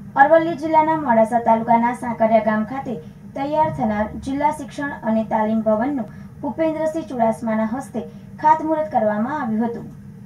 અરવલ્લી જિલ્લાના મોડાસા તાલુકાના સાકરિયા ગામ ખાતે તૈયાર થનાર જિલ્લા શિક્ષણ અને તાલીમ ભવનનું ભૂપેન્દ્રસિંહ ચુડાસમાના હસ્તે ખાતમુહૂર્ત કરવામાં આવ્યું હતું।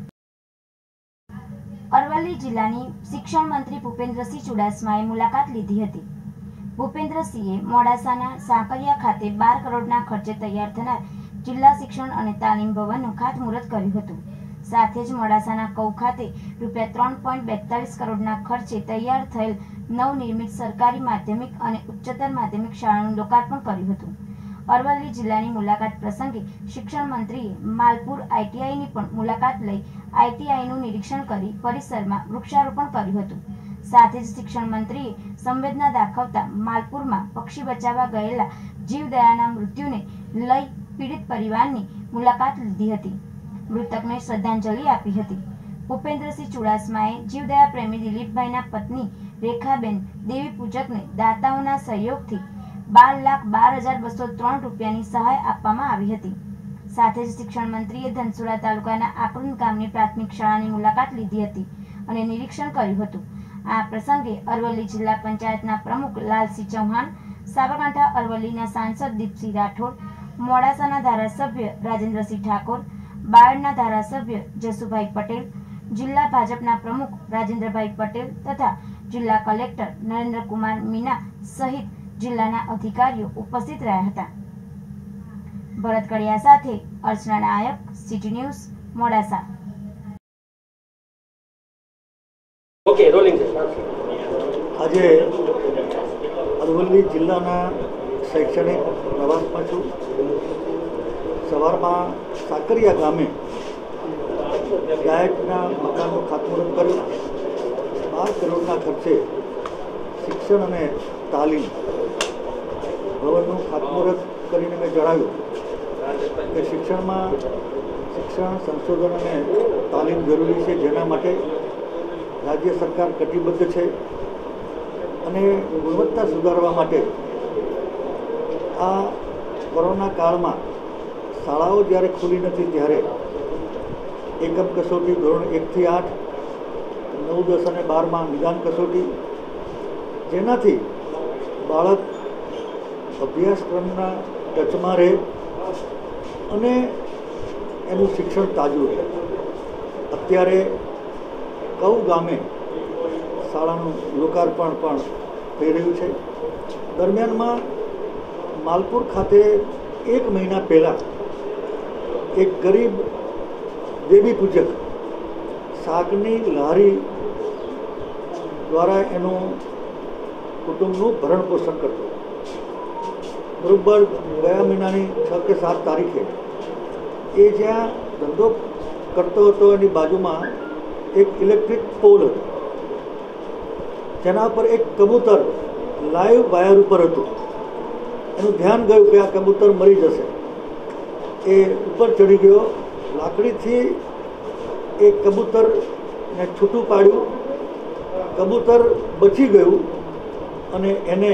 અરવલ્લી જિલ્લાની શિક્ષણ મંત્રી ભૂપેન્દ્રસિંહ ચુડાસમાએ મુલાકાત લીધી હતી। ભૂપેન્દ્રસિંહે મોડાસાના સાકરિયા ખાતે 12 કરોડના ખર્ચે તૈયાર થનાર જિલ્લા શિક્ષણ અને તાલીમ ભવનનું ખાતમુહૂર્ત કર્યું હતું। સાથે જ મોડાસાના કૌ ખાતે રૂપિયા 3.42 કરોડના ખર્ચે તૈયાર થયેલ નવનિર્મિત સરકારી માધ્યમિક અને ઉચ્ચતર માધ્યમિક શાળાનું લોકાર્પણ કર્યું હતું। અરવલ્લી જિલ્લાની મુલાકાત પ્રસંગે શિક્ષણ મંત્રીએ માલપુર આઈટીઆઈની પણ મુલાકાત લઈ આઈટીઆઈનું નિરીક્ષણ કરી પરિસરમાં વૃક્ષારોપણ કર્યું હતું। સાથે જ શિક્ષણ મંત્રીએ સંવેદના દાખવતા માલપુરમાં પક્ષી બચાવવા ગયેલા જીવદયાના મૃત્યુને લઈ પીડિત પરિવારની મુલાકાત લીધી હતી। મૃતકને શ્રદ્ધાંજલિ આપી હતી। ભૂપેન્દ્રસિંહ ચુડાસમાએ જીવદયા પ્રેમી દિલીપભાઈના પત્ની રેખાબેન દેવી પૂજકને દાતાઓના સહયોગથી 12,12,203 રૂપિયાની સહાય આપવામાં આવી હતી। સાથે જ શિક્ષણ મંત્રીએ ધનસુરા તાલુકાના આકરુંદ ગામની પ્રાથમિક શાળાની મુલાકાત લીધી હતી અને નિરીક્ષણ કર્યું હતું। આ પ્રસંગે અરવલ્લી જિલ્લા પંચાયતના પ્રમુખ લાલસિંહ ચૌહાણ, સાબરકાંઠા અરવલ્લીના સાંસદ દીપસિંહ રાઠોડ, મોડાસાના ધારાસભ્ય રાજેન્દ્રસિંહ ઠાકોર, બાયડના ધારાસભ્ય જસુભાઈ પટેલ, જિલ્લા ભાજપના પ્રમુખ રાજેન્દ્રભાઈ પટેલ તથા જિલ્લા કલેક્ટર નરેન્દ્રકુમાર મીના સહિત જિલ્લાના અધિકારીઓ ઉપસ્થિત રહ્યા હતા। ભરત કડિયા સાથે Archana Nayak, city news, Modasa. Okay, rolling છે। આજે અરવલ્લી જિલ્લાના શૈક્ષણિક પ્રવાસમાં છું। સવારમાં સાકરિયા ગામે ગાયકના મકાનનું ખાતમુહૂર્ત કર્યું। 12 કરોડના ખર્ચે શિક્ષણ અને તાલીમ ભવનનું ખાતમુહૂર્ત કરીને મેં જણાવ્યું કે શિક્ષણ સંશોધન અને તાલીમ જરૂરી છે, જેના માટે રાજ્ય સરકાર કટિબદ્ધ છે અને ગુણવત્તા સુધારવા માટે આ કોરોના કાળમાં શાળાઓ જ્યારે ખુલી નથી ત્યારે એકમ કસોટી ધોરણ 1 થી 8, 9, 10 અને 12માં નિદાન કસોટી, જેનાથી બાળક અભ્યાસક્રમના ટચમાં રહે અને એનું શિક્ષણ તાજું રહે। અત્યારે કૌ ગામે શાળાનું લોકાર્પણ પણ થઈ રહ્યું છે। દરમિયાનમાં માલપુર ખાતે 1 મહિના પહેલાં એક ગરીબ દેવી પૂજક શાકની લારી દ્વારા એનું કુટુંબનું ભરણ પોષણ કરતો। બરોબર ગયા મહિનાની 6 કે 7 તારીખે એ જ્યાં ધંધો કરતો હતો એની બાજુમાં એક ઇલેક્ટ્રિક પોલ હતો, જેના પર એક કબૂતર લાઈવ વાયર ઉપર હતું। એનું ધ્યાન ગયું કે આ કબૂતર મરી જશે। એ ઉપર ચડી ગયો, લાકડીથી એ કબૂતરને છૂટું પાડ્યું, કબૂતર બચી ગયું અને એને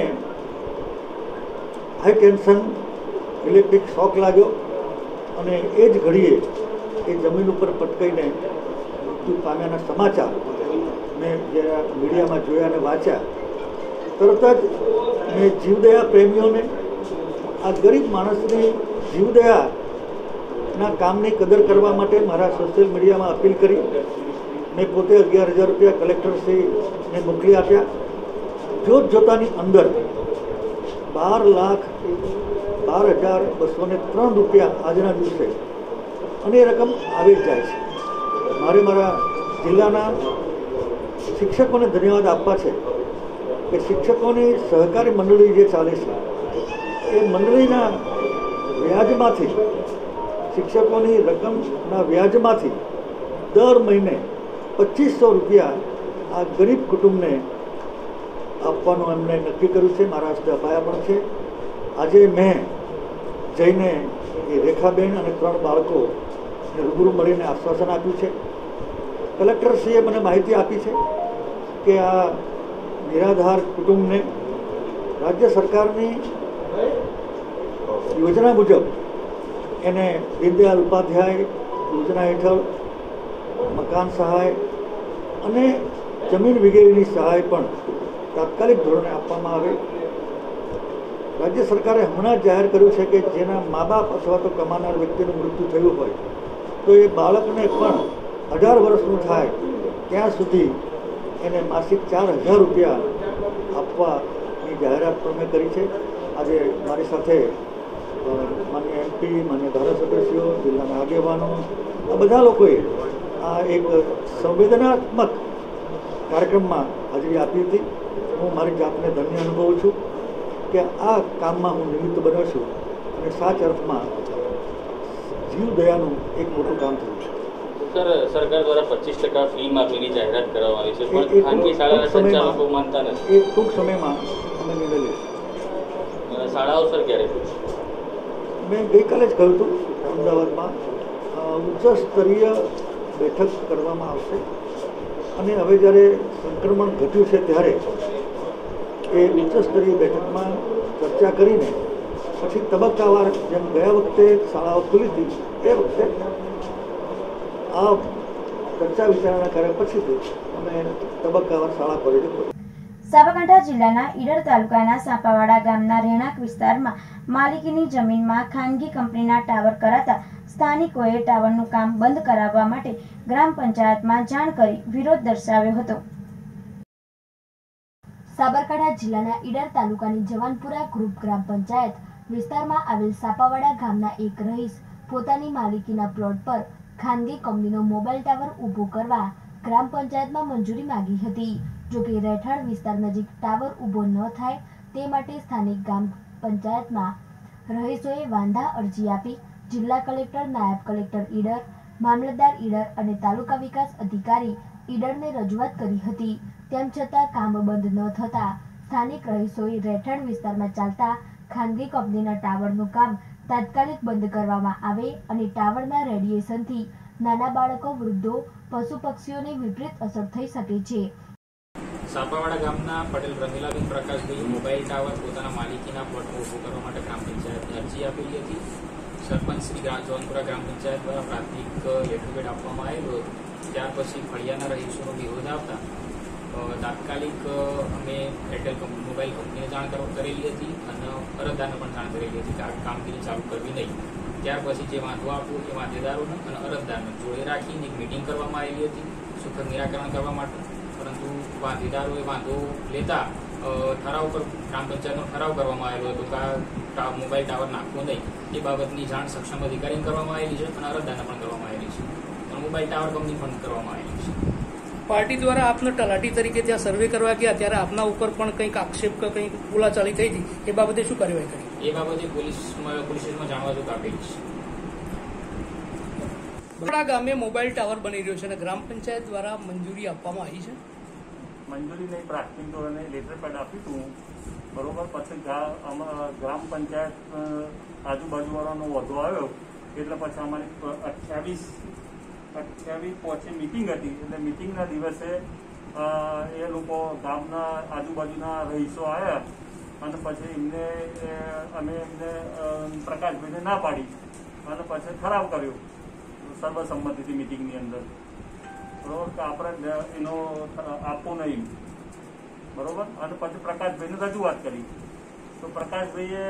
હાઈ ટેન્શન ઇલેક્ટ્રિક શોક લાગ્યો અને એ જ ઘડીએ એ જમીન ઉપર પટકાઈને મૃત્યુ પામ્યાના સમાચાર મેં જ્યારે મીડિયામાં જોયા અને વાંચ્યા, તરત જ મેં જીવદયા પ્રેમીઓને આ ગરીબ માણસની જીવદયાના કામની કદર કરવા માટે મારા સોશિયલ મીડિયામાં અપીલ કરી। મેં પોતે 11,000 રૂપિયા કલેક્ટરશ્રીને મોકલી આપ્યા। જોતાની અંદર 12,12,203 રૂપિયા આજના દિવસે અને એ રકમ આવી જ જાય છે। મારે મારા જિલ્લાના શિક્ષકોને ધન્યવાદ આપવા છે કે શિક્ષકોની સહકારી મંડળી જે ચાલે છે એ મંડળીના વ્યાજમાંથી, શિક્ષકોની રકમના વ્યાજમાંથી દર મહિને 2500 રૂપિયા આ ગરીબ કુટુંબને આપવાનું એમણે નક્કી કર્યું છે। મારા હસ્તે અપાયા પણ છે। આજે મેં જઈને એ રેખાબેન અને 3 બાળકોને રૂબરૂ મળીને આશ્વાસન આપ્યું છે। કલેક્ટરશ્રીએ મને માહિતી આપી છે કે આ નિરાધાર કુટુંબને રાજ્ય સરકારની યોજના મુજબ એને દીનદયાળ ઉપાધ્યાય યોજના હેઠળ મકાન સહાય અને જમીન વગેરેની સહાય પણ તાત્કાલિક ધોરણે આપવામાં આવે. રાજ્ય સરકારે હમણાં જાહેર કર્યું છે કે જેના મા બાપ અથવા તો કમાનાર વ્યક્તિનું મૃત્યુ થયું હોય તો એ બાળકને પણ 18 વર્ષનું થાય ત્યાં સુધી એને માસિક 4,000 રૂપિયા આપવાની જાહેરાત પણ મેં કરી છે. આજે મારી સાથે માન્ય MP, માન્ય ધારાસભ્યશ્રીઓ, જિલ્લાના આગેવાનો, આ બધા લોકોએ આ એક સંવેદનાત્મક કાર્યક્રમમાં હાજરી આપી હતી. હું મારી જાતને ધન્ય અનુભવું છું કે આ કામમાં હું નિમિત્ત બન્યો છું અને સાચા અર્થમાં જીવદયાનું એક મોટું કામ થયું છે. સર, સરકાર દ્વારા 25% ફી માફીની જાહેરાત કરવામાં આવી છે, પણ ખાનગી શાળાના સંચાલકો માનતા નથી. એ ટૂંક સમયમાં અમે નિર્ણય લઈશું. શાળાઓ સર ક્યારે? મેં ગઈકાલે જ કહ્યું હતું અમદાવાદમાં ઉચ્ચ સ્તરીય બેઠક કરવામાં આવશે અને હવે જ્યારે સંક્રમણ ઘટ્યું છે ત્યારે એ ઉચ્ચ સ્તરીય બેઠકમાં ચર્ચા કરીને પછી તબક્કાવાર જેમ ગયા વખતે શાળાઓ ખુલી હતી એ વખતે આ ચર્ચા વિચારણા કર્યા પછીથી અમે તબક્કાવાર શાળા કોલેજો ખોલી. સાબરકાંઠા જિલ્લાના ઈડર તાલુકાના સાપાવાડા ગામના રહેણાંક વિસ્તારમાં માલિકીની જમીનમાં ખાનગી કંપનીના ટાવર કરાતા સ્થાનિકોએ ટાવરનું કામ બંધ કરાવવા માટે ગ્રામ પંચાયતમાં જાણ કરી વિરોધ દર્શાવ્યો હતો. સાબરકાંઠા જિલ્લાના ઈડર તાલુકાની જવાનપુરા ગ્રુપ ગ્રામ પંચાયત વિસ્તારમાં આવેલ સાપાવાડા ગામના એક રહીશ પોતાની માલિકીના પ્લોટ પર ખાનગી કંપનીનો મોબાઈલ ટાવર ઊભો કરવા ગ્રામ પંચાયતમાં મંજૂરી માંગી હતી. જોકે રહેઠાણ વિસ્તાર નજીક ટાવર ઊભો ન થાય તે માટે સ્થાનિક ગ્રામ પંચાયતમાં રહીશોએ વાંધા અરજી આપી જિલ્લા કલેક્ટર, નાયબ કલેક્ટર ઈડર, મામલતદાર ઈડર અને તાલુકા વિકાસ અધિકારી ઈડરને રજૂઆત કરી હતી. તેમ છતાં કામ બંધ ન થતા સ્થાનિક રહીશોએ રહેઠાણ વિસ્તારમાં ચાલતા ખાનગી કંપનીના ટાવરનું કામ તાત્કાલિક બંધ કરવામાં આવે અને ટાવરના રેડિયેશનથી નાના બાળકો, વૃદ્ધો, પશુ પક્ષીઓને વિપરીત અસર થઈ શકે છે. સાપાવાડા ગામના પટેલ રમીલાબેન પ્રકાશભાઈએ મોબાઈલ ટાવર પોતાના માલિકીના પ્લોટમાં ઊભો કરવા માટે ગ્રામ પંચાયતને અરજી આપેલી હતી. સરપંચ શ્રી જવાનપુરા ગ્રામ પંચાયત દ્વારા પ્રાથમિક લેટરપેડ આપવામાં આવેલો હતો. ત્યાર પછી ફળિયાના રહીશોનો વિરોધ આવતા તાત્કાલિક અમે એરટેલ મોબાઈલ કંપનીને જાણ કરેલી હતી અને અરજદારને પણ જાણ કરેલી હતી કે આ કામગીરી ચાલુ કરવી નહીં. ત્યાર પછી જે વાંધો આપવો એ વાંધેદારોને અને અરજદારને જોડે રાખીને એક મિટિંગ કરવામાં આવેલી હતી સુખદ નિરાકરણ કરવા માટે. પરંતુ વાંધેદારોએ વાંધો લેતા ઠરાવ પર ગ્રામ પંચાયતનો ઠરાવ કરવામાં આવેલો હતો કે મોબાઈલ ટાવર નાખવો નહીં. એ બાબતની જાણ સક્ષમ અધિકારીને કરવામાં આવેલી છે અને અરજદારને પણ કરવામાં આવેલી છે અને મોબાઈલ ટાવર કંપની પણ કરવામાં આવેલી છે. પાર્ટી દ્વારા આપને તલાટી તરીકે ત્યાં સર્વે કરવા ગયા ત્યારે આપના ઉપર પણ કંઈક આક્ષેપ કે કંઈક બોલાચાલી થઈ હતી, એ બાબતે શું કાર્યવાહી કરી? એ બાબતે પોલીસ સ્ટેશનમાં જાણવા જોગ આપેલી છે. બરોડા ગામે મોબાઈલ ટાવર બની રહ્યો છે અને ગ્રામ પંચાયત દ્વારા મંજૂરી આપવામાં આવી છે. મંજૂરી નહીં, પ્રાથમિક ધોરણે લેટર પેડ આપ્યું હતું બરોબર. પછી ગ્રામ પંચાયત આજુબાજુવાળાનો વધુ આવ્યો એટલે પછી અમારી 28 મિટિંગ હતી. એટલે મિટિંગના દિવસે એ લોકો ગામના આજુબાજુના રહીશો આવ્યા અને પછી અમે એમને પ્રકાશભાઈને ના પાડી અને પછી ઠરાવ કર્યો સર્વસંમતિથી મિટિંગની અંદર બરોબર કે આપણે એનો આપવો નહીં બરોબર. અને પછી પ્રકાશભાઈને રજૂઆત કરી તો પ્રકાશભાઈએ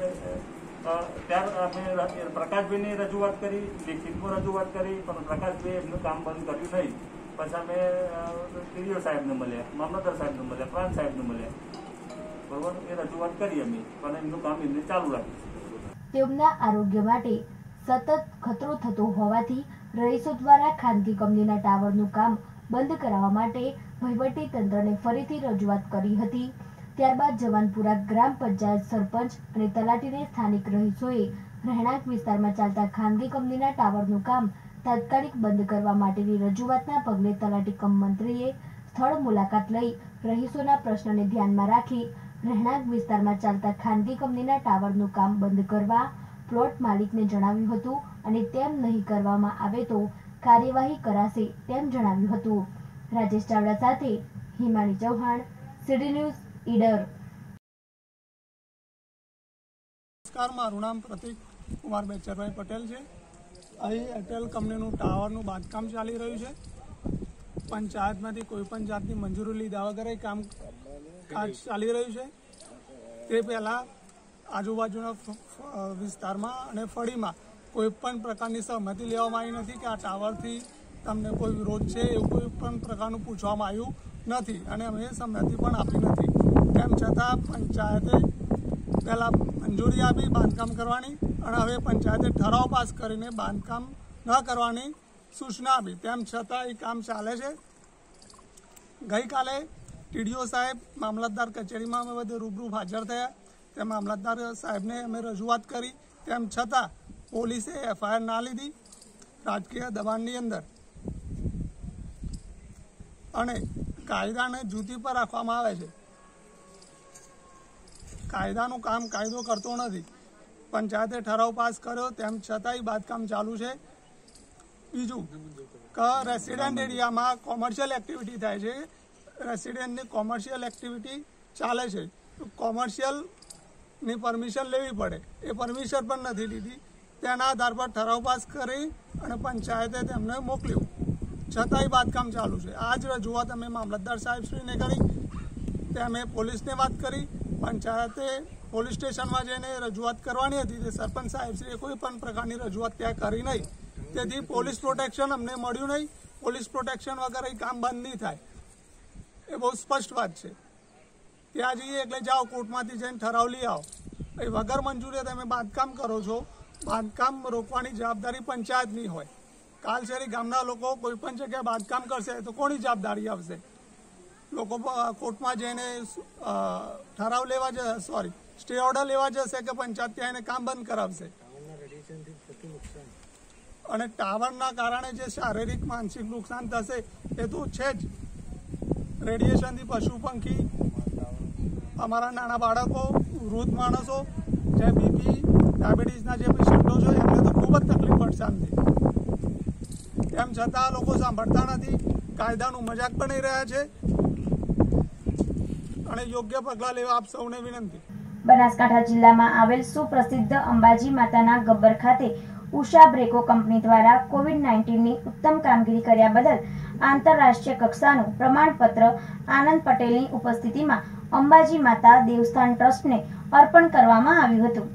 પ્રકાશભાઈને રજૂઆત કરી, લેખિતમાં રજૂઆત કરી, પણ પ્રકાશભાઈએ એમનું કામ બંધ કર્યું નહીં. પછી અમે ટીડીઓ સાહેબને મળ્યા, મામલતદાર સાહેબને મળ્યા, પ્રાંત સાહેબને મળ્યા બરોબર. એ રજૂઆત કરી અમે, પણ એમનું કામ એમને ચાલુ રાખ્યું. તેમના આરોગ્ય માટે સતત ખતરો થતો હોવાથી રહીશો દ્વારા ખાનગી કંપનીના ટાવરનું કામ બંધ કરાવવા માટે વહીવટી તંત્રને ફરીથી રજૂઆત કરી હતી. ત્યારબાદ જવાનપુરા ગ્રામ પંચાયત સરપંચ અને તલાટીને સ્થાનિક રહીશોએ રહેણાંક વિસ્તારમાં ચાલતા ખાનગી કંપનીના ટાવરનું કામ તાત્કાલિક બંધ કરવા માટેની રજૂઆતના પગલે તલાટી કમ મંત્રીએ સ્થળ મુલાકાત લઈ રહીશોના પ્રશ્નને ધ્યાનમાં રાખી રહેણાંક વિસ્તારમાં ચાલતા ખાનગી કંપનીના ટાવરનું કામ બંધ કરવા પ્લોટ માલિકને જણાવ્યું હતું અને તેમ નહીં કરવામાં આવે તો કાર્યવાહી કરાશે તેમ જણાવ્યું હતું. રાજેશ ચાવડા સાથે હિમાની ચૌહાણ, સીડી ન્યૂઝ, ઈડર. નમસ્કાર, મારું નામ પ્રતિક કુમાર બેચરભાઈ પટેલ છે. અહીં એરટેલ કંપનીનું ટાવરનું બાંધકામ ચાલી રહ્યું છે. પંચાયતમાંથી કોઈ પણ જાતની મંજૂરી લીધા વગર કામકાજ ચાલી રહ્યું છે. તે પહેલાં આજુબાજુના વિસ્તારમાં અને ફળીમાં કોઈ પણ પ્રકારની સહમતિ લેવામાં આવી નથી કે આ ટાવરથી તમને કોઈ વિરોધ છે એવું કોઈ પણ પ્રકારનું પૂછવામાં આવ્યું નથી અને અમે સંમતિ પણ આપી નથી. તેમ છતાં પંચાયતે પહેલાં મંજૂરી આપી બાંધકામ કરવાની અને હવે પંચાયતે ઠરાવ પાસ કરીને બાંધકામ ન કરવાની સૂચના આપી. તેમ છતાં એ કામ ચાલે છે. ગઈકાલે ટીડીઓ સાહેબ મામલતદાર કચેરીમાં અમે બધે રૂબરૂ હાજર થયા. તે મામલતદાર સાહેબને અમે રજૂઆત કરી. તેમ છતાં પોલીસે FIR ના લીધી રાજકીય દબાણની અંદર અને કાયદાને જૂતી પર રાખવામાં આવે છે. કાયદાનું કામ કાયદો કરતો નથી. પંચાયતે ઠરાવ પાસ કર્યો તેમ છતાંય બાંધકામ ચાલુ છે. બીજું કે રેસિડેન્ટ એરિયામાં કોમર્શિયલ એક્ટિવિટી થાય છે. રેસિડેન્ટની કોમર્શિયલ એક્ટિવિટી ચાલે છે. કોમર્શિયલની પરમિશન લેવી પડે. એ પરમિશન પણ નથી લીધી. તેના આધાર પર ઠરાવ પાસ કરી અને પંચાયતે તેમને મોકલ્યું. છતાંય બાંધકામ ચાલુ છે. આ જ રજૂઆત અમે મામલતદાર સાહેબશ્રીને કરી. તે અમે પોલીસને વાત કરી. પંચાયતે પોલીસ સ્ટેશનમાં જઈને રજૂઆત કરવાની હતી. તે સરપંચ સાહેબશ્રીએ કોઈ પણ પ્રકારની રજૂઆત ત્યાં કરી નહીં. તેથી પોલીસ પ્રોટેક્શન અમને મળ્યું નહીં. પોલીસ પ્રોટેક્શન વગર એ કામ બંધ નહીં થાય. એ બહુ સ્પષ્ટ વાત છે. ત્યાં જઈએ એટલે જાઓ કોર્ટમાંથી જઈને ઠરાવ લઈ આવો. એ વગર મંજૂરી તમે બાંધકામ કરો છો. બાંધકામ રોકવાની જવાબદારી પંચાયતની હોય. કાલશેરી ગામના લોકો કોઈ પણ જગ્યાએ બાંધકામ કરશે તો કોની જવાબદારી આવશે? લોકો કોર્ટમાં જઈને ઠરાવ લેવા જશે, સ્ટે ઓર્ડર લેવા જશે કે પંચાયત ત્યાં એને કામ બંધ કરાવશે? અને ટાવરના કારણે જે શારીરિક માનસિક નુકસાન થશે એ તો છે જ. રેડિયેશનથી પશુ પંખી, અમારા નાના બાળકો, વૃદ્ધ માણસો, જે બીપી ડાયાબિટીસના જે પેશન્ટો છે એમને તો ખૂબ જ તકલીફ પડશે આમથી. તેમ છતાં લોકો સાંભળતા નથી. કાયદાનું મજાક બની રહ્યા છે અને યોગ્ય પગલાં લેવા આપ સૌને વિનંતી. બનાસકાંઠા જિલ્લામાં આવેલ સુપ્રસિદ્ધ અંબાજી માતાના ગબ્બર ખાતે ઉષા બ્રેકો કંપની દ્વારા COVID-19ની ઉત્તમ કામગીરી કર્યા બદલ આંતરરાષ્ટ્રીય કક્ષાનું પ્રમાણપત્ર આનંદ પટેલની ઉપસ્થિતિમાં અંબાજી માતા દેવસ્થાન ટ્રસ્ટને અર્પણ કરવામાં આવ્યું હતું.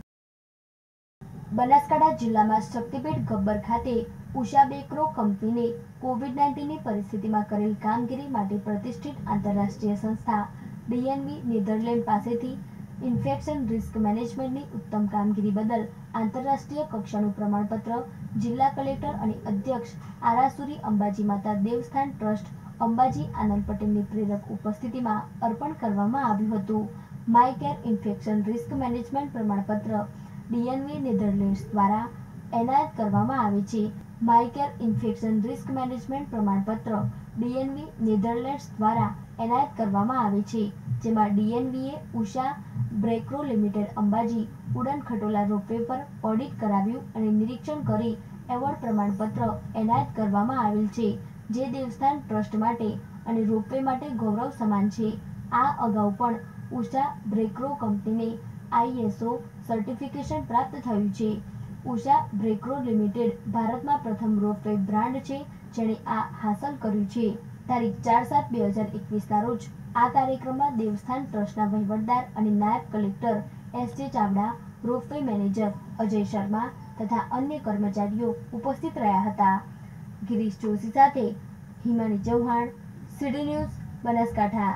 બનાસકાંઠા જિલ્લામાં શક્તિપીઠ ગબ્બર ખાતે ઉષા બ્રેકો કંપનીને COVID-19ની પરિસ્થિતિમાં કરેલ કામગીરી માટે પ્રતિષ્ઠિત આંતરરાષ્ટ્રીય સંસ્થા DNV નેધરલેન્ડ પાસેથી ઇન્ફેક્શન રિસ્ક મેનેજમેન્ટની ઉત્તમ કામગીરી બદલ આંતરરાષ્ટ્રીય કક્ષાનું પ્રમાણપત્ર જિલ્લા કલેક્ટર અને અધ્યક્ષ આરાસુરી અંબાજી માતા દેવસ્થાન ટ્રસ્ટ અંબાજી આનંદ પટેલની પ્રેરક ઉપસ્થિતિમાં અર્પણ કરવામાં આવ્યું હતું. માયકેર ઇન્ફેક્શન રિસ્ક મેનેજમેન્ટ પ્રમાણપત્ર DNV નેધરલેન્ડ્સ દ્વારા એનાયત કરવામાં આવે છે. માયકેર ઇન્ફેક્શન રિસ્ક મેનેજમેન્ટ પ્રમાણપત્ર DNV નેધરલેન્ડ્સ દ્વારા એનાયત કરવામાં આવે છે, જેમાં DNVએ ઉષા બ્રેકો લિમિટેડ અંબાજી ઉડન ખટોલા રોપવે પર ઓડિટ કરાવ્યું અને નિરીક્ષણ કરી એવોર્ડ પ્રમાણપત્ર એનાયત કરવામાં આવેલ છે, જે દેવસ્થાન ટ્રસ્ટ માટે અને રોપવે માટે ગૌરવ સમાન છે. આ અગાઉ પણ ઉષા બ્રેકો કંપનીને ISO સર્ટિફિકેશન પ્રાપ્ત થયું છે. ઉષા બ્રેકો લિમિટેડ ભારતમાં પ્રથમ રોપવે બ્રાન્ડ છે જેણે આ હાંસલ કર્યું છે. તારીખ 4/7/2021ના રોજ આ કાર્યક્રમમાં દેવસ્થાન ટ્રસ્ટના વહીવટદાર અને નાયબ collector SJ Chavda, ropeway manager Ajay Sharma તથા અન્ય કર્મચારીઓ ઉપસ્થિત રહ્યા હતા. ગિરીશ જોશી સાથે હિમાની ચૌહાણ, સીડી ન્યૂઝ, બનાસકાંઠા.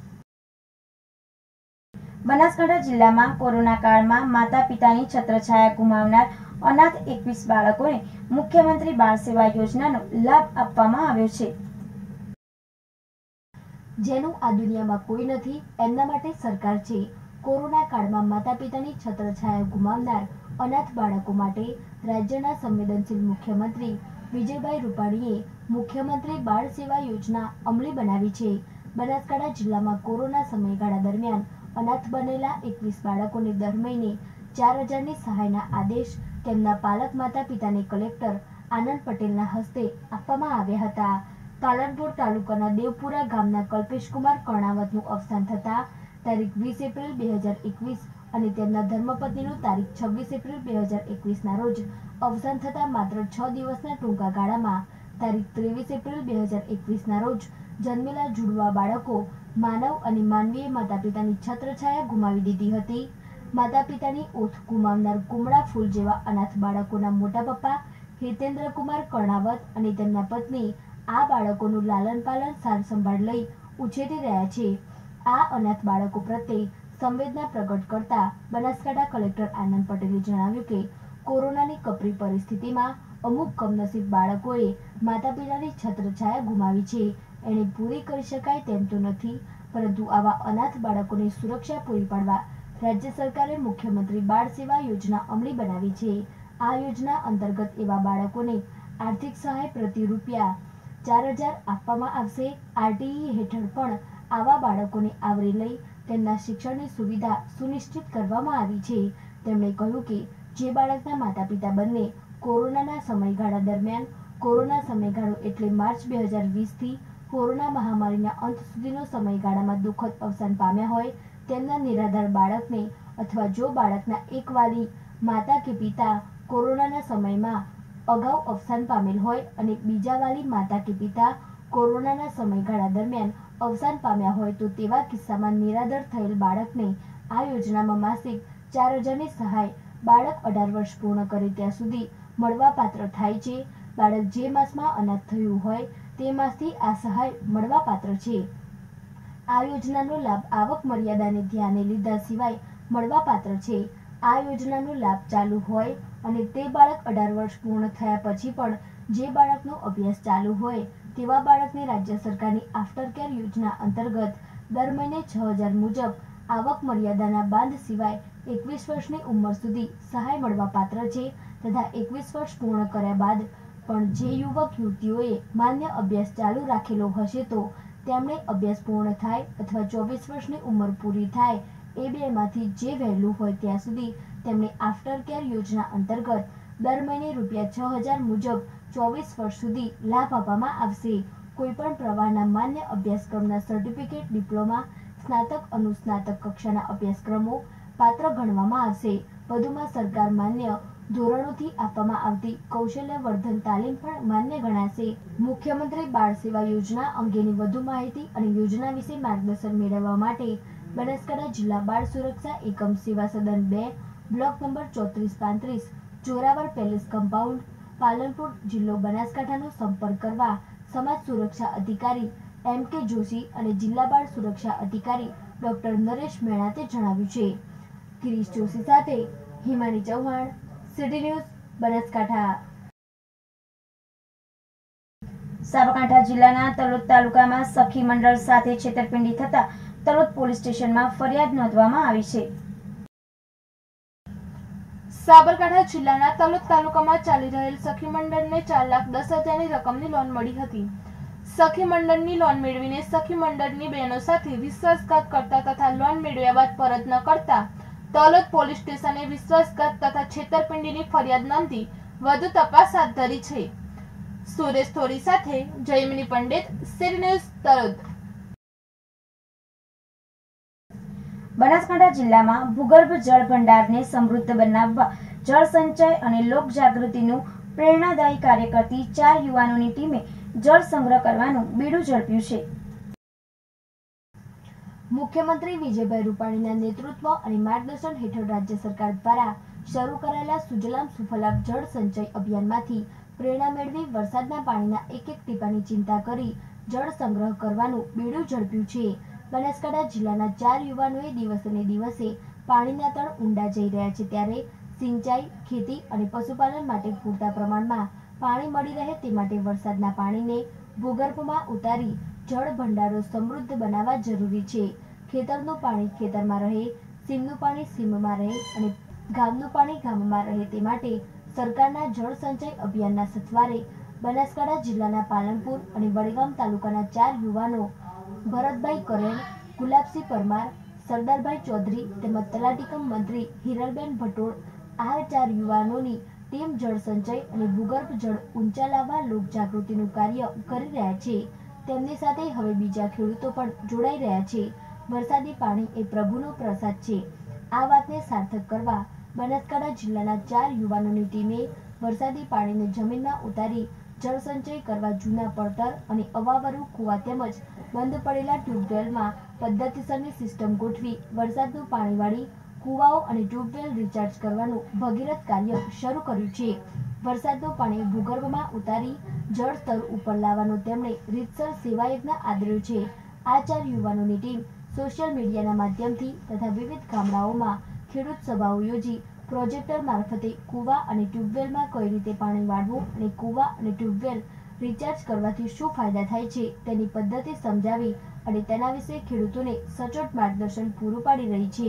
બનાસકાંઠા જિલ્લામાં કોરોના કાળમાં માતા પિતાની છત્રછાયા ગુમાવનાર અનાથ 21 બાળકોને મુખ્યમંત્રી બાળ સેવા યોજનાનો લાભ આપવામાં આવ્યો છે. જેનું આ દુનિયામાં કોઈ નથી એમના માટે સરકાર છે. કોરોના કાળમાં માતા પિતાની છત્રછાયા ગુમાવનાર અનાથ બાળકો માટે રાજ્યના સંવેદનશીલ મુખ્યમંત્રી વિજયભાઈ રૂપાણીએ મુખ્યમંત્રી બાળ સેવા યોજના અમલી બનાવી છે. બનાસકાંઠા જિલ્લામાં કોરોના સમયગાળા દરમિયાન અનાથ બનેલા 21 બાળકોને દર મહિને 4,000ની સહાયના આદેશ તેમના પાલક માતા પિતાને કલેક્ટર આનંદ પટેલના હસ્તે આપવામાં આવ્યા હતા. પાલનપુર તાલુકાના દેવપુરા ગામના કલ્પેશકુમાર કર્ણાવતનું અવસાન થતા તારીખ 20 એપ્રિલ 2021 અને તેમના ધર્મપત્નીનું તારીખ 26 એપ્રિલ 2021ના રોજ અવસાન થતા માત્ર 6 દિવસના ટૂંકા ગાળામાં તારીખ 23 એપ્રિલ 2021ના રોજ જન્મેલા જુડવા બાળકો માનવ અને માનવીય માતા પિતાની છત્રછાયા ગુમાવી દીધી હતી. માતા પિતાની ઓથ ગુમાવનાર કુમળા ફૂલ જેવા અનાથ બાળકોના મોટા પપ્પા હિતેન્દ્રકુમાર કર્ણાવત અને તેમના પત્ની આ બાળકોનું લાલન પાલન સાર સંભાળ લઈ ઉછેરી રહ્યા છે. આ અનાથ બાળકો પ્રત્યે સંવેદના પ્રગટ કરતા બનાસકાંઠા કલેક્ટર આનંદ પટેલે જણાવ્યું કે કોરોનાની કપરી પરિસ્થિતિમાં અમુક કમનસીબ બાળકોએ માતા પિતાની છત્રછાયા ગુમાવી છે. એને પૂરી કરી શકાય તેમ તો નથી, પરંતુ આવા અનાથ બાળકોને સુરક્ષા પૂરી પાડવા રાજ્ય સરકારે મુખ્યમંત્રી બાળ સેવા યોજના અમલી બનાવી છે. આ યોજના અંતર્ગત એવા બાળકોને આર્થિક સહાય પ્રતિ રૂપિયા 4,000 આપવામાં આવશે. આરટીઈ હેઠળ પણ આવા બાળકોને આવરી લઈ તેમના શિક્ષણની સુવિધા સુનિશ્ચિત કરવામાં આવી છે. તેમણે કહ્યું કે જે બાળકના માતા પિતા બંને કોરોનાના સમયગાળા દરમિયાન, કોરોના સમયગાળો એટલે માર્ચ 2020થી કોરોના મહામારીના અંત સુધીનો સમયગાળામાં દુઃખદ અવસાન પામ્યા હોય તેમના નિરાધાર બાળકને અથવા જો બાળકના એક વાલી માતા કે પિતા કોરોનાના સમયમાં અગાઉ અવસાન પામેલ હોય અને બીજા વાલી માતા કે પિતા કોરોનાના સમયગાળા દરમિયાન અવસાન પામ્યા હોય તો તેવા કિસ્સામાં નિરાધાર થયેલ બાળકને આ યોજનામાં માસિક 4,000ની સહાય બાળક 18 વર્ષ પૂર્ણ કરે ત્યાં સુધી મળવાપાત્ર થાય છે. બાળક જે માસમાં અનાથ થયું હોય તે માસથી આ સહાય મળવાપાત્ર છે. આ યોજનાનો લાભ આવક મર્યાદાને ધ્યાને લીધા સિવાય મળવાપાત્ર છે. આ યોજનાનો લાભ ચાલુ હોય અને તે બાળક 18 વર્ષ પૂર્ણ થયા પછી પણ જે બાળકનો અભ્યાસ ચાલુ હોય તેવા બાળકને રાજ્ય સરકારની આફ્ટર કેર યોજના અંતર્ગત દર મહિને 6,000 મુજબ આવક મર્યાદાના બાંધ સિવાય 21 વર્ષની ઉંમર સુધી સહાય મળવાપાત્ર છે તથા 21 વર્ષ પૂર્ણ કર્યા બાદ પણ જે યુવક યુવતીઓએ માન્ય અભ્યાસ ચાલુ રાખેલો હશે તો તેમણે અભ્યાસ પૂર્ણ થાય અથવા 24 વર્ષની ઉંમર પૂરી થાય એ બેમાંથી જે વહેલું હોય ત્યાં સુધી તેમને આફ્ટર કેર યોજના અંતર્ગત દર મહિને રૂપિયા 6,000 મુજબ 24 વર્ષ સુધી લાભ આપવામાં આવશે. કોઈપણ પ્રવાહના માન્ય અભ્યાસક્રમના સર્ટિફિકેટ, ડિપ્લોમા, સ્નાતક, અનુસ્નાતક કક્ષાના અભ્યાસક્રમો પાત્ર ગણવામાં આવશે. વધુમાં સરકાર માન્ય ધોરણોથી આપવામાં આવતી કૌશલ્ય વર્ધન તાલીમ પણ માન્ય ગણાશે. મુખ્યમંત્રી બાળ સેવા યોજના અંગેની વધુ માહિતી અને યોજના વિશે માર્ગદર્શન મેળવવા માટે બનાસકાંઠા જિલ્લા બાળ સુરક્ષા એકમ સેવા સદન 2 block number 3435 Zoravar palace compound, Palanpur, જિલ્લો બનાસકાંઠાનો સંપર્ક કરવા સમાજ સુરક્ષા અધિકારી M.K. જોશી અને જિલ્લા બાળ સુરક્ષા અધિકારી ડોક્ટર નરેશ મેણાતે જણાવ્યું છે. ગિરીશ જોશી સાથે હિમાની ચૌહાણ, સિટી ન્યૂઝ, બનાસકાંઠા. સાબરકાંઠા જિલ્લાના તલોદ તાલુકામાં સખી મંડળ સાથે છેતરપિંડી થતા તલોદ પોલીસ સ્ટેશનમાં ફરિયાદ નોંધવામાં આવી છે. સાબરકાંઠા જિલ્લાના તલોદ તાલુકામાં ચાલી રહેલ સખી મંડળને 4,10,000ની રકમની લોન મળી હતી. સખી મંડળની લોન મેળવીને સખી મંડળની બહેનો સાથે વિશ્વાસઘાત કરતા તથા લોન મેળવ્યા બાદ પરત ન કરતા તલોદ પોલીસ સ્ટેશને વિશ્વાસઘાત તથા છેતરપિંડીની ફરિયાદ નોંધી વધુ તપાસ હાથ ધરી છે. સુરેશ થોરી સાથે જયમિની પંડિત, સિટી ન્યૂઝ, તલોદ. બનાસકાંઠા જિલ્લામાં ભૂગર્ભ જળ ભંડારને સમૃદ્ધ બનાવવા જળ સંચય અને લોક જાગૃતિનું પ્રેરણાદાયી કાર્ય કરતી 4 યુવાનોની ટીમે જળ સંગ્રહ કરવાનું બીડું ઝડપ્યું છે. મુખ્યમંત્રી વિજયભાઈ રૂપાણીના નેતૃત્વ અને માર્ગદર્શન હેઠળ રાજ્ય સરકાર દ્વારા શરૂ કરાયેલા સુજલામ સુફલામ જળ સંચય અભિયાનમાંથી પ્રેરણા મેળવી વરસાદના પાણીના એક એક ટીપાની ચિંતા કરી જળ સંગ્રહ કરવાનું બીડું ઝડપ્યું છે. બનાસકાંઠા જિલ્લાના 4 યુવાનોએ દિવસે ને દિવસે પાણીના તળ ઊંડા જઈ રહ્યા છે ત્યારે સિંચાઈ, ખેતી અને પશુપાલન માટે પૂરતા પ્રમાણમાં પાણી મળી રહે તે માટે વરસાદના પાણીને ભૂગર્ભમાં ઉતારી જળ ભંડારો સમૃદ્ધ બનાવવા જરૂરી છે. ખેતરનું પાણી ખેતરમાં રહે, સીમનું પાણી સીમમાં રહે અને ગામનું પાણી ગામમાં રહે તે માટે સરકારના જળ સંચય અભિયાનના સથવારે બનાસકાંઠા જિલ્લાના પાલનપુર અને વડગામ તાલુકાના 4 યુવાનો ભરતભાઈ કરેણ, ગુલાબસિંહ પરમાર, સરદારભાઈ ચૌધરી તેમજ તલાટીકમ મંત્રી હિરલબેન ભટોળ આ 4 યુવાનોની ટીમ જળ સંચય અને ભૂગર્ભ જળ ઊંચા લાવવા લોક જાગૃતિનું કાર્ય કરી રહ્યા છે. તેમની સાથે હવે બીજા ખેડૂતો પણ જોડાઈ રહ્યા છે. વરસાદી પાણી એ પ્રભુનો પ્રસાદ છે. આ વાતને સાર્થક કરવા બનાસકાંઠા જિલ્લાના 4 યુવાનોની ટીમે વરસાદી પાણીને જમીનમાં ઉતારી જળસંચય કરવા જૂના પડતર અને અવાવરું કુવા તેમજ બંધ પડેલા ટ્યુબવેલમાં પદ્ધતિસરની સિસ્ટમ ગોઠવી વરસાદનું પાણી વાળી કુવાઓ અને ટ્યુબવેલ રિચાર્જ કરવાનું ભગીરથ કાર્ય શરૂ કર્યું છે. વરસાદનું પાણી ભૂગર્ભમાં ઉતારી જળ સ્તર ઉપર લાવવાનો તેમણે રીતસર સેવાયજ્ઞ આદર્યો છે. આ 4 યુવાનોની ટીમ સોશિયલ મીડિયાના માધ્યમથી તથા વિવિધ ગામડાઓમાં ખેડૂત સભાઓ યોજી પ્રોજેક્ટર મારફતે કુવા અને ટ્યુબવેલમાં કઈ રીતે પાણી વાળવું અને કુવા અને ટ્યુબવેલ રિચાર્જ કરવાથી શું ફાયદા થાય છે તેની પદ્ધતિ સમજાવી અને તેના વિશે ખેડૂતોને સચોટ માર્ગદર્શન પૂરું પાડી રહી છે.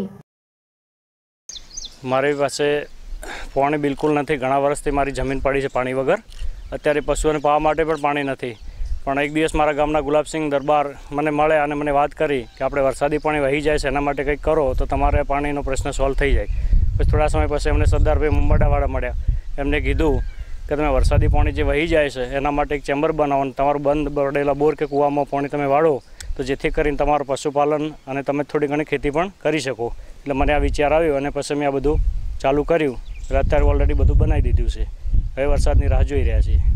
મારી પાસે પાણી બિલકુલ નથી. ઘણા વર્ષથી મારી જમીન પડી છે પાણી વગર. અત્યારે પશુઓને પાવા માટે પણ પાણી નથી. પણ એક દિવસ મારા ગામના ગુલાબસિંહ દરબાર મને મળે અને મને વાત કરી કે આપણે વરસાદી પાણી વહી જાય છે, એના માટે કંઈક કરો તો તમારે પાણીનો પ્રશ્ન સોલ્વ થઈ જાય. પછી થોડા સમય પછી અમને સરદારભાઈ મુંબડાવાળા મળ્યા. એમને કીધું કે તમે વરસાદી પાણી જે વહી જાય છે એના માટે એક ચેમ્બર બનાવો અને તમારું બંધ પડેલા બોર કે કૂવામાં પાણી તમે વાળો તો જેથી કરીને તમારું પશુપાલન અને તમે થોડી ઘણી ખેતી પણ કરી શકો. એટલે મને આ વિચાર આવ્યો અને પછી મેં આ બધું ચાલુ કર્યું. એટલે અત્યારે ઓલરેડી બધું બનાવી દીધું છે. હવે વરસાદની રાહ જોઈ રહ્યા છીએ.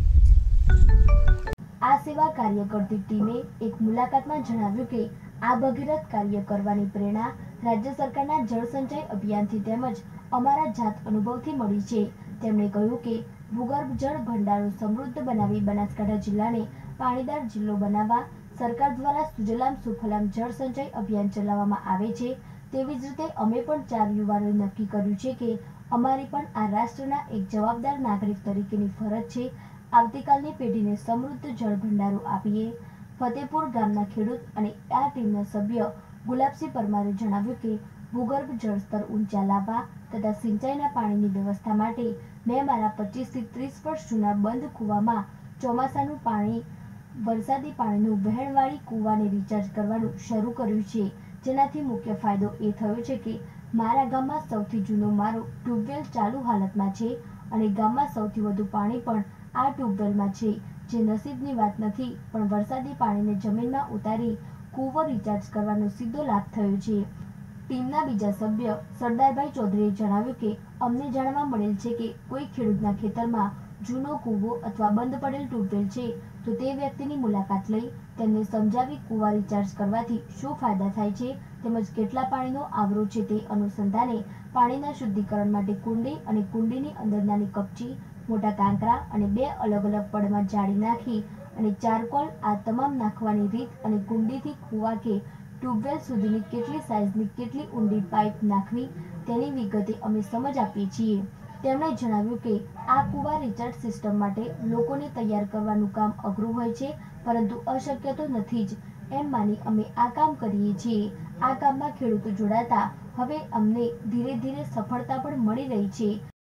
આ સેવા કાર્ય કરતી ટીમે એક મુલાકાતમાં જણાવ્યું કે આ ભગીરથ કાર્ય કરવાની પ્રેરણા રાજ્ય સરકારના જળસંચય અભિયાનથી તેમજ અમારા જાત અનુભવથી મળી છે. તેમણે કહ્યું કે ભૂગર્ભ જળ ભંડારો સમૃદ્ધ બનાવી બનાસકાંઠા જિલ્લાને પાણીદાર જિલ્લો બનાવવા સરકાર દ્વારા સુજલામ સુફલામ જળસંચય અભિયાન ચલાવવામાં આવે છે. તેવી જ રીતે અમે પણ 4 યુવાનોએ નક્કી કર્યું છે કે અમારી પણ આ રાષ્ટ્રના એક જવાબદાર નાગરિક તરીકેની ફરજ છે. આવતીકાલની પેઢીને સમૃદ્ધ જળ ભંડારો આપીએ. ફતેપુર ગામના ખેડૂત અને આ ટીમના સભ્ય ગુલાબસિંહ પરમારે જણાવ્યું કે ભૂગર્ભ જળસ્તર ઊંચા લાવવા તથા સિંચાઈના પાણીની વ્યવસ્થા માટે મેં મારા 25 થી 30 વર્ષ જૂના બંધ કૂવામાં ચોમાસાનું પાણી વરસાદી પાણીનું વહેણવાળી કૂવાને રિચાર્જ કરવાનું શરૂ કર્યું છે. જેનાથી મુખ્ય ફાયદો એ થયો છે કે મારા ગામમાં સૌથી જૂનો મારો ટ્યુબવેલ ચાલુ હાલતમાં છે અને ગામમાં સૌથી વધુ પાણી પણ આ ટ્યુબવેલમાં છે. જે નસીબની વાત નથી, પણ વરસાદી પાણીને જમીનમાં ઉતારી કૂવો રિચાર્જ કરવાનો સીધો લાભ થયો છે. ટીમના બીજા સભ્ય સરદારભાઈ ચૌધરીએ જણાવ્યું કે અમને જાણવા મળેલ છે કે કોઈ ખેડૂતના ખેતરમાં જૂનો કૂવો અથવા બંધ પડેલ ટ્યુબવેલ છે તો તે વ્યક્તિની મુલાકાત લઈ તેમને સમજાવી કૂવા રિચાર્જ કરવાથી શું ફાયદા થાય છે તેમજ કેટલા પાણીનો આવરો છે તે અનુસંધાને પાણીના શુદ્ધિકરણ માટે કુંડી અને કુંડીની અંદર નાની કપચી, મોટા કાંકરા અને 2 અલગ અલગ પડમાં જાળી નાખી અને ચારકોલ આ તમામ નાખવાની રીત અને કુંડીથી કૂવા કે ટ્યુબવેલ સુધીની કેટલી સાઇઝની કેટલી ઊંડી પાઇપ નાખવી તેની વિગતે અમે સમજ આપીએ છીએ. તેમણે જણાવ્યું કે આ કૂવા રિચાર્જ સિસ્ટમ માટે લોકોને તૈયાર કરવાનું કામ અઘરું હોય છે, પરંતુ અશક્ય તો નથી જ એમ માની અમે આ કામ કરીએ છીએ. આ કામમાં ખેડૂતો જોડાતા હવે અમને ધીરે ધીરે સફળતા પણ મળી રહી છે.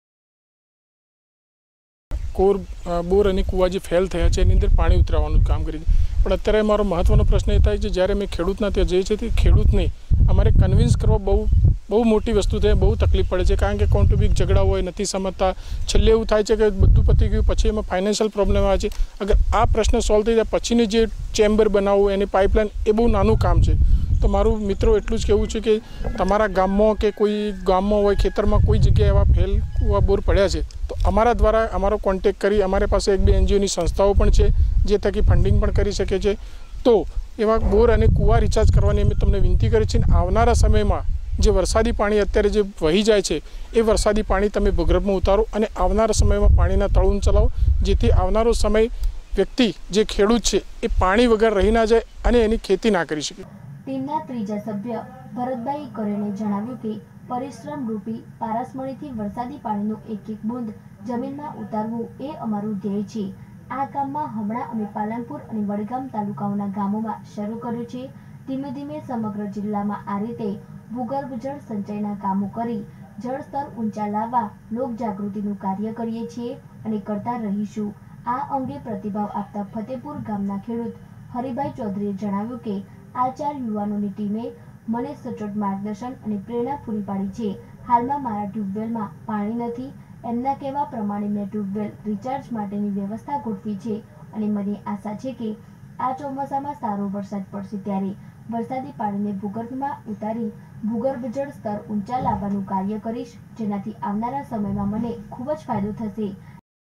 બોર અને કૂવા જે ફેલ થયા છે એની અંદર પાણી ઉતરાવવાનું કામ કરી છે. પણ અત્યારે મારો મહત્વનો પ્રશ્ન એ થાય છે જ્યારે અમે ખેડૂતના ત્યાં જઈએ છીએ તે ખેડૂતને અમારે કન્વિન્સ કરવા બહુ મોટી વસ્તુ છે. બહુ તકલીફ પડે છે કારણ કે કૌટુંબિક ઝઘડા હોય, નથી સમજતા. છેલ્લે એવું થાય છે કે બધું પતી ગયું પછી એમાં ફાઇનાન્શિયલ પ્રોબ્લેમ આવે છે. અગર આ પ્રશ્ન સોલ્વ થઈ જાય પછીની જે ચેમ્બર બનાવવું એની પાઇપલાઇન એ બહુ નાનું કામ છે. તો મારું મિત્રો એટલું જ કહેવું છે કે તમારા ગામમાં કે કોઈ ગામમાં હોય ખેતરમાં કોઈ જગ્યાએ એવા ફેલ કૂવા બોર પડ્યા છે તો અમારા દ્વારા અમારો કોન્ટેક કરી અમારી પાસે 1-2 NGOની સંસ્થાઓ પણ છે જે થકી ફંડિંગ પણ કરી શકે છે. તો એવા બોર અને કૂવા રિચાર્જ કરવાની અમે તમને વિનંતી કરી છે. આવનારા સમયમાં જે વરસાદી પાણી અત્યારે જે વહી જાય છે એ વરસાદી પાણી તમે ભૂગર્ભમાં ઉતારો અને આવનારા સમયમાં પાણીના તળું ચલાવો, જેથી આવનારો સમય વ્યક્તિ જે ખેડૂત છે એ પાણી વગર રહી ના જાય અને એની ખેતી ના કરી શકે. ટીમના ત્રીજા સભ્ય ભરતભાઈ કરેને જણાવ્યું કે પરિશ્રમ રૂપી પારસમણીથી વરસાદી પાણીનું એક એક બૂંદ જમીનમાં ઉતારવું એ અમારું ધ્યેય છે. આ કામમાં હમણાં અમે પાલનપુર અને વડગામ તાલુકાઓના ગામોમાં શરૂ કર્યું છે. ધીમે ધીમે સમગ્ર જિલ્લામાં આ રીતે ભૂગર્ભ જળ સંચયના કામો કરી જળ સ્તર ઊંચા લાવવા લોકજાગૃતિનું કાર્ય કરીએ છીએ અને કરતા રહીશું. આ અંગે પ્રતિભાવ આપતા ફતેપુર ગામના ખેડૂત હરિભાઈ ચૌધરીએ જણાવ્યું કે આ 4 યુવાનોની ટીમે મને સચોટ માર્ગદર્શન અને પ્રેરણા પૂરી પાડી છે. હાલમાં મારા ટ્યુબવેલમાં પાણી નથી. એમના કહેવા પ્રમાણે મેં ટ્યુબવેલ રિચાર્જ માટેની વ્યવસ્થા ગોઠવી છે અને મને આશા છે કે આ ચોમાસામાં સારો વરસાદ પડશે ત્યારે વરસાદી પાણીને ભૂગર્ભમાં ઉતારી ભૂગર્ભ જળ સ્તર ઊંચા લાવવાનું કાર્ય કરીશ, જેનાથી આવનારા સમયમાં મને ખૂબ જ ફાયદો થશે.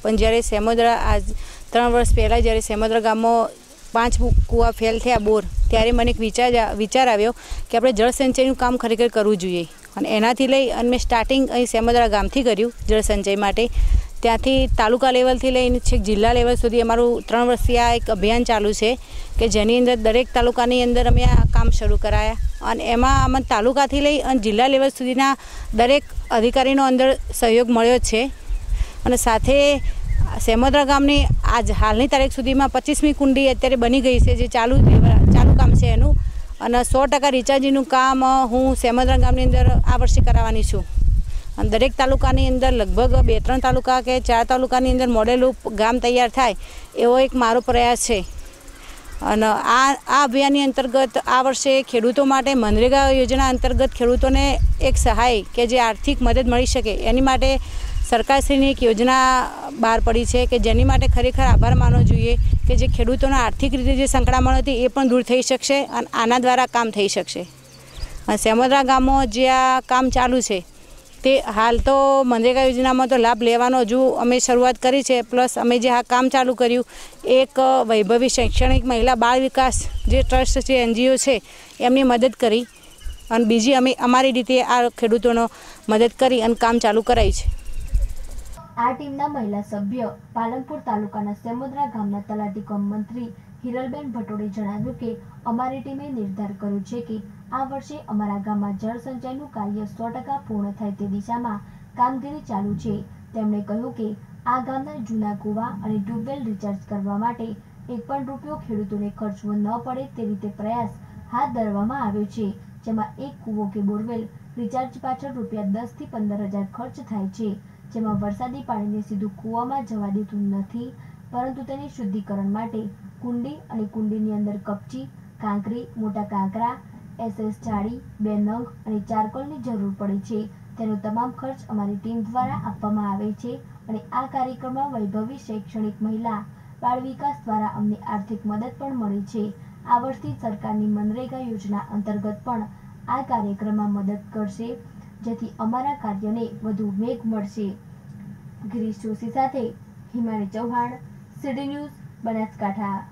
પણ જ્યારે સેમોદરા આજ 3 વર્ષ પહેલાં જ્યારે સેમોદરા ગામમાં 5 કૂવા ફેલ થયા બોર, ત્યારે મને એક વિચાર આવ્યો કે આપણે જળસંચયનું કામ ખરેખર કરવું જોઈએ. અને એનાથી લઈ અને મેં સ્ટાર્ટિંગ અહીં સેમોદરા ગામથી કર્યું જળસંચય માટે. ત્યાંથી તાલુકા લેવલથી લઈને છેક જિલ્લા લેવલ સુધી અમારું 3 વર્ષથી આ એક અભિયાન ચાલુ છે કે જેની અંદર દરેક તાલુકાની અંદર અમે આ કામ શરૂ કરાયા. અને એમાં અમને તાલુકાથી લઈ અને જિલ્લા લેવલ સુધીના દરેક અધિકારીનો અંદર સહયોગ મળ્યો છે. અને સાથે સેમોદરા ગામની આજ હાલની તારીખ સુધીમાં 25મી કુંડી અત્યારે બની ગઈ છે, જે ચાલુ કામ છે એનું. અને 100% રિચાર્જનું કામ હું સેમોદરા ગામની અંદર આ વર્ષે કરાવવાની છું. અને દરેક તાલુકાની અંદર લગભગ 2-3 તાલુકા કે 4 તાલુકાની અંદર મોડેલું ગામ તૈયાર થાય એવો એક મારો પ્રયાસ છે. અને આ અભિયાનની અંતર્ગત આ વર્ષે ખેડૂતો માટે મનરેગા યોજના અંતર્ગત ખેડૂતોને એક સહાય કે જે આર્થિક મદદ મળી શકે એની માટે સરકારશ્રીની એક યોજના બહાર પડી છે કે જેની માટે ખરેખર આભાર માનવો જોઈએ કે જે ખેડૂતોના આર્થિક રીતે જે સંકળામણ હતી એ પણ દૂર થઈ શકશે અને આના દ્વારા કામ થઈ શકશે. અને સેમોદરા ગામમાં જે આ કામ ચાલુ છે તે હાલ તો મનરેગા યોજનામાં તો લાભ લેવાનો હજુ અમે શરૂઆત કરી છે. પ્લસ અમે જે આ કામ ચાલુ કર્યું એક વૈભવી શૈક્ષણિક મહિલા બાળ વિકાસ જે ટ્રસ્ટ છે, NGO છે, એમની મદદ કરી અને બીજી અમે અમારી રીતે આ ખેડૂતોનો મદદ કરી અને કામ ચાલુ કરાય છે. આ ટીમના મહિલા સભ્ય પાલનપુર તાલુકાના સેમોદરા ગામના તલાટી કમ મંત્રી હિરલબેન ભટોડે જણાવ્યું કે અમારી ટીમે નિર્ધાર કર્યો છે કે આ વર્ષે અમારા ગામમાં જળ સંચયનું કાર્ય 100% પૂર્ણ થાય તે દિશામાં કામગીરી ચાલુ છે. તેમણે કહ્યું કે આ ગામના જૂના કૂવા અને ટ્યુબવેલ રિચાર્જ કરવા માટે એક પણ રૂપિયો ખેડૂતોને ખર્ચવો ન પડે તે રીતે પ્રયાસ હાથ ધરવામાં આવ્યો છે, જેમાં એક કૂવો કે બોરવેલ રિચાર્જ પાછળ રૂપિયા 10,000 થી 15,000 ખર્ચ થાય છે, જેમાં વરસાદી પાણીને સીધું કૂવામાં જવા દેતું નથી, પરંતુ તેની શુદ્ધિકરણ માટે કુંડી અને કુંડીની અંદર કપચી, કાંકરી, મોટા કાંકરા, SS જાળી, 2 નંગ અને ચારકોલની જરૂર પડે છે. તેનો તમામ ખર્ચ અમારી ટીમ દ્વારા આપવામાં આવે છે. અને આ કાર્યક્રમમાં વૈભવી શૈક્ષણિક મહિલા બાળ વિકાસ દ્વારા અમને આર્થિક મદદ પણ મળી છે. આ વર્ષથી સરકારની મનરેગા યોજના અંતર્ગત પણ આ કાર્યક્રમમાં મદદ કરશે, જેથી અમારા કાર્યને વધુ વેગ મળશે. ગિરીશ જોશી સાથે હિમાની ચૌહાણ, CD ન્યૂઝ, બનાસકાંઠા.